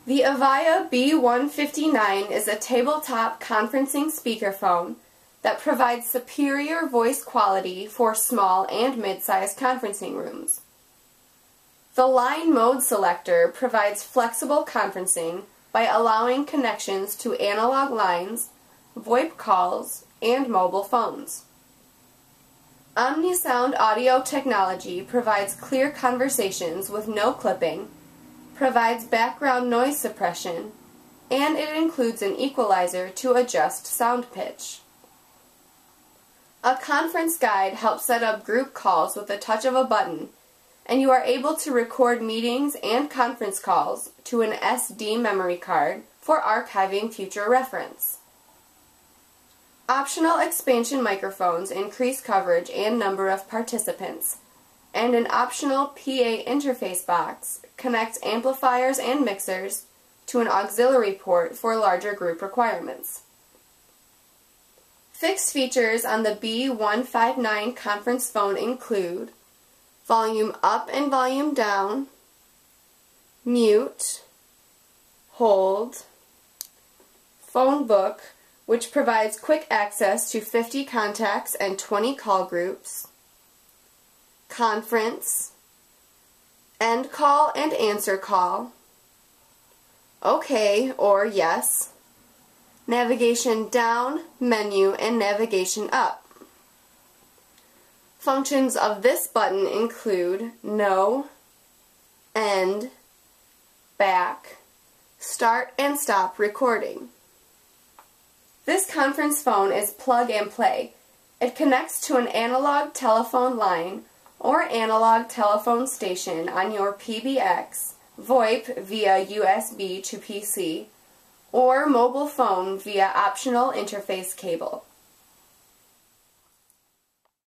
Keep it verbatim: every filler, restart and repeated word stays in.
The Avaya B one fifty-nine is a tabletop conferencing speakerphone that provides superior voice quality for small and mid-sized conferencing rooms. The line mode selector provides flexible conferencing by allowing connections to analog lines, VoIP calls, and mobile phones. Omnisound audio technology provides clear conversations with no clipping, provides background noise suppression, and it includes an equalizer to adjust sound pitch. A conference guide helps set up group calls with the touch of a button, and you are able to record meetings and conference calls to an S D memory card for archiving future reference. Optional expansion microphones increase coverage and number of participants, and an optional P A interface box connects amplifiers and mixers to an auxiliary port for larger group requirements. Fixed features on the B one fifty-nine conference phone include volume up and volume down, mute, hold, phone book, which provides quick access to fifty contacts and twenty call groups, conference, end call and answer call, OK or yes, navigation down, menu, and navigation up. Functions of this button include no, end, back, start and stop recording. This conference phone is plug and play. It connects to an analog telephone line or analog telephone station on your P B X, VoIP via U S B to P C, or mobile phone via optional interface cable.